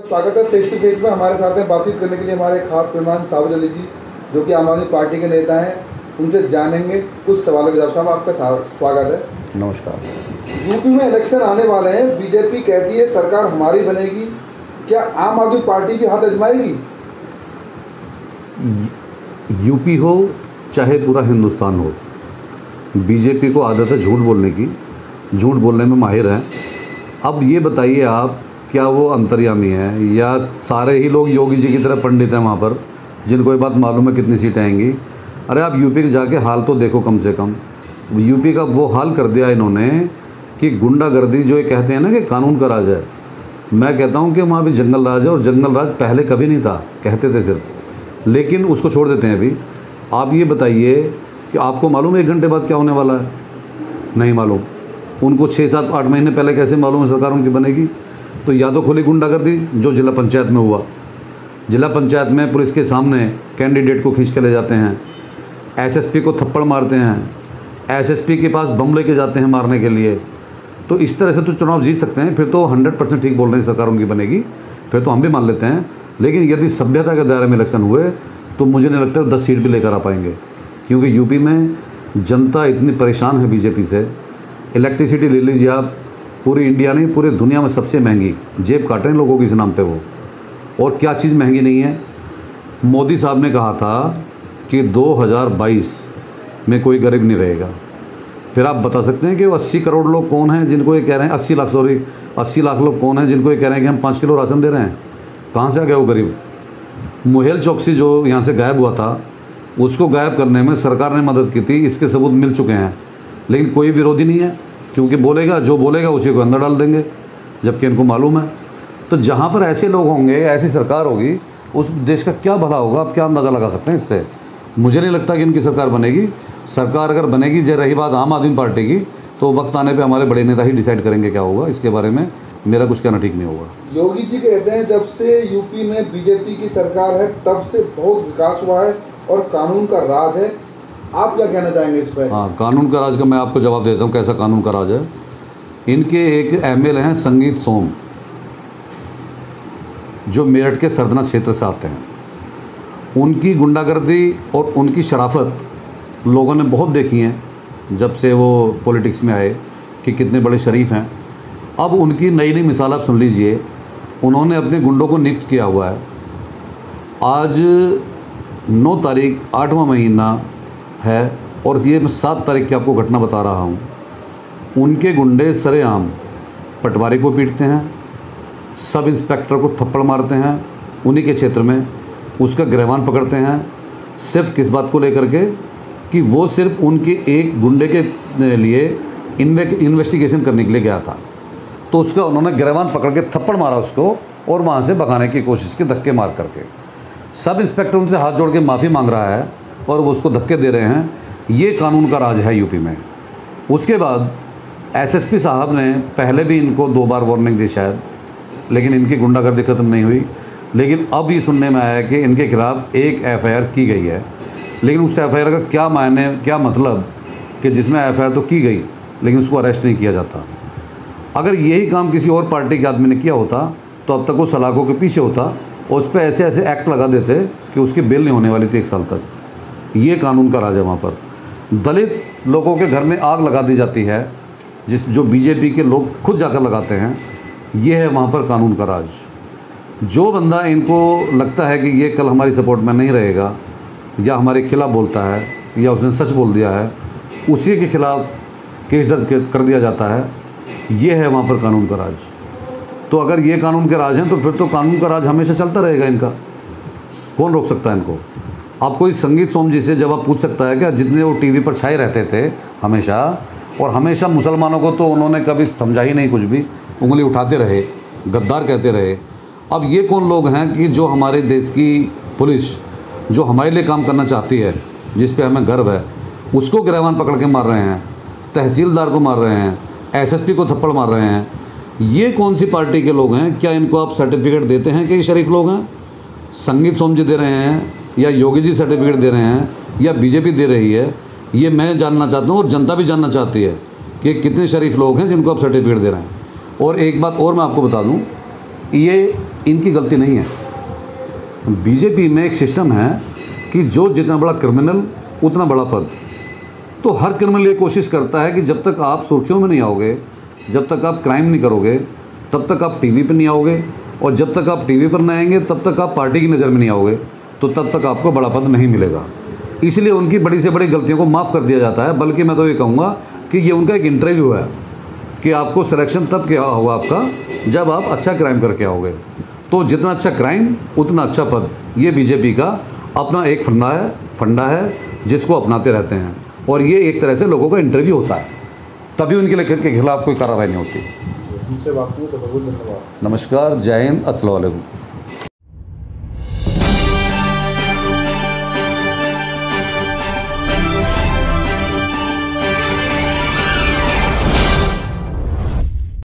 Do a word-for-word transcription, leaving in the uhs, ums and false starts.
स्वागत है face to face में। हमारे साथ हैं बातचीत करने के लिए हमारे खास मेहमान साबिर अली जी, जो कि आम आदमी पार्टी के नेता हैं। उनसे जानेंगे कुछ सवालों के जवाब। साहब, आपका स्वागत है। नमस्कार। यूपी में इलेक्शन आने वाले हैं, बीजेपी कहती है सरकार हमारी बनेगी, क्या आम आदमी पार्टी भी हाथ आजमाएगी? यूपी हो चाहे पूरा हिंदुस्तान हो, बीजेपी को आदत है झूठ बोलने की, झूठ बोलने में माहिर है। अब ये बताइए आप, क्या वो अंतर्यामी है या सारे ही लोग योगी जी की तरह पंडित हैं वहाँ पर, जिनको ये बात मालूम है कितनी सीटें आएंगी? अरे आप यूपी के जाके हाल तो देखो कम से कम। यूपी का वो हाल कर दिया इन्होंने कि गुंडागर्दी, जो ये कहते हैं ना कि कानून का राज है, मैं कहता हूँ कि वहाँ भी जंगल राज है। और जंगल राज पहले कभी नहीं था, कहते थे सिर्फ, लेकिन उसको छोड़ देते हैं अभी। आप ये बताइए कि आपको मालूम है एक घंटे बाद क्या होने वाला है? नहीं मालूम। उनको छः सात आठ महीने पहले कैसे मालूम है सरकार उनकी बनेगी? तो या तो खुली गुंडागर्दी जो जिला पंचायत में हुआ, जिला पंचायत में पुलिस के सामने कैंडिडेट को खींच के ले जाते हैं, एसएसपी को थप्पड़ मारते हैं, एसएसपी के पास बम लेके जाते हैं मारने के लिए। तो इस तरह से तो चुनाव जीत सकते हैं, फिर तो हंड्रेड परसेंट ठीक बोल रहे हैं सरकार उनकी बनेगी, फिर तो हम भी मान लेते हैं। लेकिन यदि सभ्यता के दायरे में इलेक्शन हुए तो मुझे नहीं लगता दस सीट भी लेकर आ पाएंगे, क्योंकि यूपी में जनता इतनी परेशान है बीजेपी से। इलेक्ट्रिसिटी ले लीजिए आप, पूरी इंडिया नहीं पूरी दुनिया में सबसे महंगी, जेब काट रहे हैं लोगों की इस नाम पे वो। और क्या चीज़ महंगी नहीं है? मोदी साहब ने कहा था कि दो हज़ार बाईस में कोई गरीब नहीं रहेगा। फिर आप बता सकते हैं कि वो अस्सी करोड़ लोग कौन हैं जिनको ये कह रहे हैं, अस्सी लाख सॉरी अस्सी लाख लोग कौन हैं जिनको ये कह रहे हैं कि हम पाँच किलो राशन दे रहे हैं? कहाँ से आ गया वो गरीब? मुहेल चौकसी जो यहाँ से गायब हुआ था, उसको गायब करने में सरकार ने मदद की थी, इसके सबूत मिल चुके हैं। लेकिन कोई विरोधी नहीं है, क्योंकि बोलेगा जो बोलेगा उसी को अंदर डाल देंगे, जबकि इनको मालूम है। तो जहाँ पर ऐसे लोग होंगे, ऐसी सरकार होगी, उस देश का क्या भला होगा? आप क्या अंदाज़ा लगा सकते हैं इससे? मुझे नहीं लगता कि इनकी सरकार बनेगी। सरकार अगर बनेगी, जो रही बात आम आदमी पार्टी की, तो वक्त आने पे हमारे बड़े नेता ही डिसाइड करेंगे क्या होगा। इसके बारे में मेरा कुछ कहना ठीक नहीं होगा। योगी जी कहते हैं जब से यूपी में बीजेपी की सरकार है तब से बहुत विकास हुआ है और कानून का राज है। आप क्या कहना चाहेंगे इस पर? हाँ, कानून का राज का मैं आपको जवाब देता हूँ। कैसा कानून का राज है? इनके एक एमएलए हैं संगीत सोम, जो मेरठ के सरदना क्षेत्र से आते हैं। उनकी गुंडागर्दी और उनकी शराफत लोगों ने बहुत देखी है जब से वो पॉलिटिक्स में आए, कि कितने बड़े शरीफ हैं। अब उनकी नई नई मिसाल आप सुन लीजिए। उन्होंने अपने गुंडों को नियुक्त किया हुआ है। आज नौ तारीख आठवां महीना है और ये मैं सात तारीख की आपको घटना बता रहा हूँ। उनके गुंडे सरेआम पटवारी को पीटते हैं, सब इंस्पेक्टर को थप्पड़ मारते हैं उन्हीं के क्षेत्र में, उसका गिरफ्तार पकड़ते हैं। सिर्फ किस बात को लेकर के कि वो सिर्फ उनके एक गुंडे के लिए इन्वेस्टिगेशन करने के लिए गया था, तो उसका उन्होंने गिरफ्तार पकड़ के थप्पड़ मारा उसको और वहाँ से भगाने की कोशिश की, धक्के मार करके। सब इंस्पेक्टर उनसे हाथ जोड़ के माफ़ी मांग रहा है और वो उसको धक्के दे रहे हैं। ये कानून का राज है यूपी में। उसके बाद एसएसपी साहब ने पहले भी इनको दो बार वार्निंग दी शायद, लेकिन इनकी गुंडागर्दी ख़त्म नहीं हुई। लेकिन अब ये सुनने में आया कि इनके खिलाफ़ एक एफआईआर की गई है। लेकिन उस एफआईआर का क्या मायने, क्या मतलब कि जिसमें एफआईआर तो की गई लेकिन उसको अरेस्ट नहीं किया जाता। अगर यही काम किसी और पार्टी के आदमी ने किया होता तो अब तक वो सलाखों के पीछे होता और उस पर ऐसे ऐसे एक्ट लगा देते कि उसकी बेल नहीं होने वाली थी एक साल तक। ये कानून का राज है वहाँ पर। दलित लोगों के घर में आग लगा दी जाती है, जिस जो बीजेपी के लोग खुद जाकर लगाते हैं। ये है वहाँ पर कानून का राज। जो बंदा इनको लगता है कि ये कल हमारी सपोर्ट में नहीं रहेगा या हमारे खिलाफ़ बोलता है या उसने सच बोल दिया है, उसी के खिलाफ़ केस दर्ज कर दिया जाता है। ये है वहाँ पर कानून का राज। तो अगर ये कानून के राज हैं तो फिर तो कानून का राज हमेशा चलता रहेगा इनका। कौन रोक सकता है इनको? आप कोई संगीत सोम जी से जब आप पूछ सकता है क्या, जितने वो टीवी पर छाए रहते थे हमेशा, और हमेशा मुसलमानों को तो उन्होंने कभी समझा ही नहीं कुछ भी, उंगली उठाते रहे, गद्दार कहते रहे। अब ये कौन लोग हैं कि जो हमारे देश की पुलिस जो हमारे लिए काम करना चाहती है, जिस पे हमें गर्व है, उसको गिरफ्तार पकड़ के मार रहे हैं, तहसीलदार को मार रहे हैं, एसएसपी को थप्पड़ मार रहे हैं? ये कौन सी पार्टी के लोग हैं? क्या इनको आप सर्टिफिकेट देते हैं कि ये शरीफ लोग हैं? संगीत सोम जी दे रहे हैं या योगी जी सर्टिफिकेट दे रहे हैं या बीजेपी दे रही है? ये मैं जानना चाहता हूँ और जनता भी जानना चाहती है कि कितने शरीफ लोग हैं जिनको आप सर्टिफिकेट दे रहे हैं। और एक बात और मैं आपको बता दूँ, ये इनकी गलती नहीं है। बीजेपी में एक सिस्टम है कि जो जितना बड़ा क्रिमिनल उतना बड़ा पद। तो हर क्रिमिनल ये कोशिश करता है कि जब तक आप सुर्खियों में नहीं आओगे, जब तक आप क्राइम नहीं करोगे, तब तक आप टीवी पर नहीं आओगे, और जब तक आप टीवी पर नहीं आएंगे तब तक आप पार्टी की नज़र में नहीं आओगे, तो तब तक आपको बड़ा पद नहीं मिलेगा। इसलिए उनकी बड़ी से बड़ी गलतियों को माफ़ कर दिया जाता है। बल्कि मैं तो ये कहूँगा कि ये उनका एक इंटरव्यू है कि आपको सिलेक्शन तब क्या होगा आपका जब आप अच्छा क्राइम करके आओगे। तो जितना अच्छा क्राइम उतना अच्छा पद, ये बीजेपी का अपना एक फंडा है फंडा है जिसको अपनाते रहते हैं। और ये एक तरह से लोगों का इंटरव्यू होता है, तभी उनके लेखक के खिलाफ कोई कार्रवाई नहीं होती। उनसे बात की तो बहुत धन्यवाद। नमस्कार, जय हिंद, अस्सलाम वालेकुम।